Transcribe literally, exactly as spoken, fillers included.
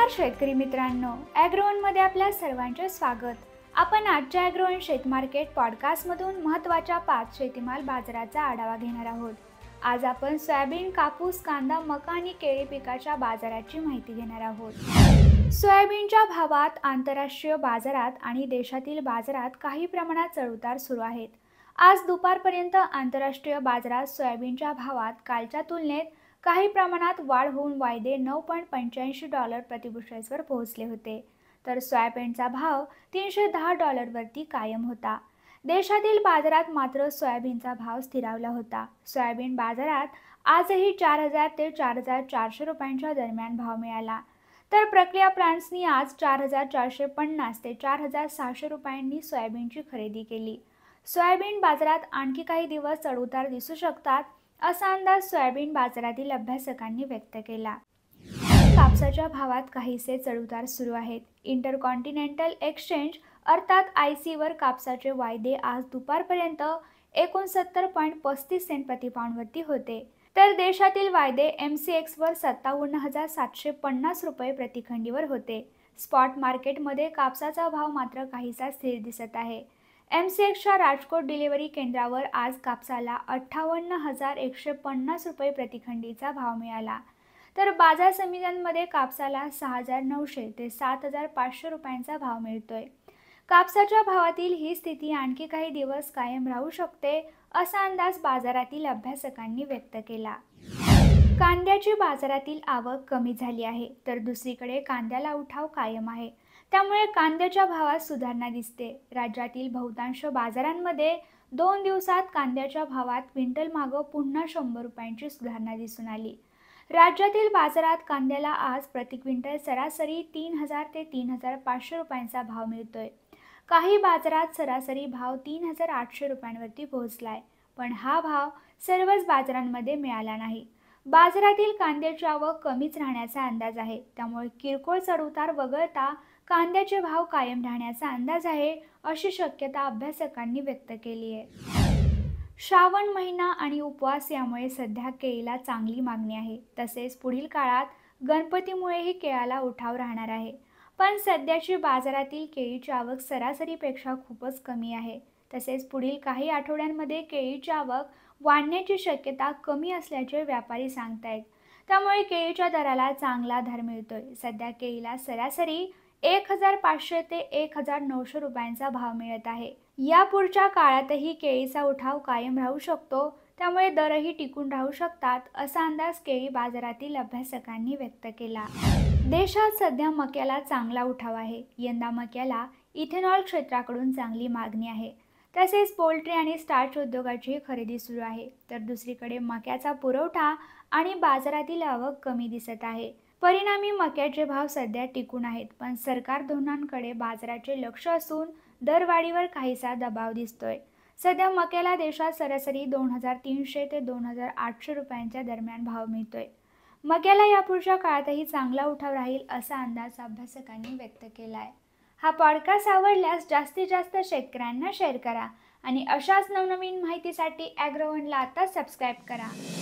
नमस्कार शेतकरी मित्रांनो, ॲग्रोवन मध्ये आपल्या सर्वांचे स्वागत। आपण आजच्या ॲग्रोवन शेत मार्केट पॉडकास्ट मधून महत्त्वाच्या पाच शेतीमाल बाजाराचा आढावा घेणार आहोत। आज आपण सोयाबीन, कापूस, कांदा, मका आणि केळी पिकाच्या बाजाराची माहिती घेणार आहोत। सोयाबीनच्या भावात आंतरराष्ट्रीय बाजारात आणि देशातील बाजारात काही प्रमाणात चढउतार सुरू आहेत। आज दुपारपर्यंत आंतरराष्ट्रीय बाजारात सोयाबीनच्या भावात कालच्या तुलनेत काही प्रमाणात वाढ होऊन वायदे नऊ पॉईंट पंच्याऐंशी डॉलर प्रति बुशेल्सवर पोहोचले होते, तर सोयाबीनचा भाव तीनशे दहा डॉलरवरती कायम होता। देशातील बाजारात मात्र सोयाबीनचा भाव स्थिरावला होता। सोयाबीन बाजारात आजही चार हजार ते चार हजार चारशे रुपयांच्या दरम्यान भाव मिळाला, तर प्रक्रिया प्लांट्सनी आज चार हजार चारशे पन्नास ते चार हजार सहाशे रुपयांनी सोयाबीनची खरेदी केली। सोयाबीन बाजारात आणखी काही दिवस चढउतार दिसू शकतात, असा अंदाज सोयाबीन बाजारातील अभ्यासकांनी व्यक्त केला। कापसाच्या भावात काहीसे चढउतार सुरू आहेत। इंटरकॉन्टिनेंटल एक्सचेंज अर्थात आय सी वर कापसाचे वायदे आज दुपारपर्यंत एकोणसत्तर पॉईंट पस्तीस सेंट प्रति पाऊंडवरती होते, तर देशातील वायदे एम सी एक्स वर सत्तावन्न हजार सातशे पन्नास रुपये प्रतिखंडीवर होते। स्पॉट मार्केटमध्ये कापसाचा भाव मात्र काहीसा स्थिर दिसत आहे। एम सी एक्सच्या राजकोट डिलिव्हरी केंद्रावर आज कापसाला अठ्ठावन्न हजार एकशे पन्नास रुपये प्रतिखंडीचा भाव मिळाला, तर बाजार समित्यांमध्ये कापसाला सहा हजार नऊशे ते सात हजार पाचशे रुपयांचा भाव मिळतोय। कापसाच्या भावातील ही स्थिती आणखी काही दिवस कायम राहू शकते, असा अंदाज बाजारातील अभ्यासकांनी व्यक्त केला। कांद्याची बाजारातील आवक कमी झाली आहे, तर दुसरीकडे कांद्याला उठाव कायम आहे, त्यामुळे कांद्याच्या भावात सुधारणा दिसते। राज्यातील बहुतांश बाजारांमध्ये दोन दिवसात कांद्याच्या भावात क्विंटल मागं पुन्हा शंभर रुपयांची सुधारणा दिसून आली। राज्यातील बाजारात कांद्याला आज प्रति क्विंटल सरासरी तीन हजार ते तीन हजार पाचशे रुपयांचा भाव मिळतोय। काही बाजारात सरासरी भाव तीन हजार आठशे रुपयांवरती पोहोचलाय, पण हा भाव सर्वच बाजारांमध्ये मिळाला नाही। बाजारातील कांद्याची आवक कमीच राहण्याचा अंदाज आहे, त्यामुळे किरकोळ चढउतार वगळता कांद्याचे भाव कायम राहण्याचा अंदाज आहे, अशी शक्यता अभ्यासकांनी व्यक्त केली आहे। श्रावण महिना आणि उपवास यामुळे सध्या केळीला चांगली मागणी आहे, तसेच पुढील काळात गणपतीमुळेही केळाला उठाव राहणार आहे। पण सध्याची बाजारातील केळीची आवक सरासरीपेक्षा खूपच कमी आहे, तसेच पुढील काही आठवड्यांमध्ये केळीची आवक वाढण्याची शक्यता कमी असल्याचे व्यापारी सांगतायत, त्यामुळे केळीच्या दराला चांगला दर मिळतोय। सध्या केळीला सरासरी एक हजार पाचशे ते एक हजार नऊशे रुपयांचा भाव मिळत आहे। या पुढच्या काळातही केळीचा उठाव कायम राहू शकतो, त्यामुळे दरही टिकून राहू शकतात, असा अंदाज केळी बाजारातील अभ्यासकांनी व्यक्त केला। देशात सध्या मक्याला चांगला उठाव आहे। यंदा मक्याला इथेनॉल क्षेत्राकडून चांगली मागणी आहे, तसेच पोल्ट्री आणि स्टार्च उद्योगाची खरेदी सुरू आहे, तर दुसरीकडे मक्याचा पुरवठा आणि बाजारातील आवक कमी दिसत आहे। परिणामी मक्याचे भाव सध्या टिकून आहेत, पण सरकार धोरणांकडे बाजाराचे लक्ष असून दरवाढीवर काहीसा दबाव दिसतोय। सध्या मक्याला देशात सरासरी दोन हजार तीनशे ते दोन हजार आठशे रुपयांच्या दरम्यान भाव मिळतोय। मक्याला यापुढच्या काळातही चांगला उठाव राहील, असा अंदाज अभ्यासकांनी व्यक्त केला आहे। हा पॉडकास्ट आवडल्यास जास्तीत जास्त शेतकऱ्यांना शेअर करा आणि अशाच नवनवीन माहितीसाठी ॲग्रोवनला आता सबस्क्राईब करा।